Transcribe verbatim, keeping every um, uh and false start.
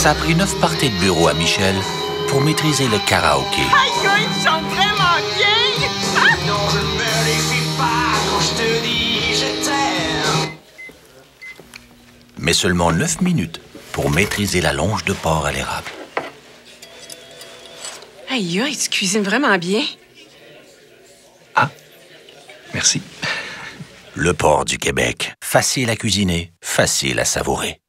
Ça a pris neuf parties de bureau à Michel pour maîtriser le karaoké. Aïe, aïe, ils chantent vraiment bien! Non, je ne me défie pas quand je te dis je t'aime. Mais seulement neuf minutes pour maîtriser la longe de porc à l'érable. Aïe, aïe, tu cuisines vraiment bien. Ah, merci. Le porc du Québec. Facile à cuisiner, facile à savourer.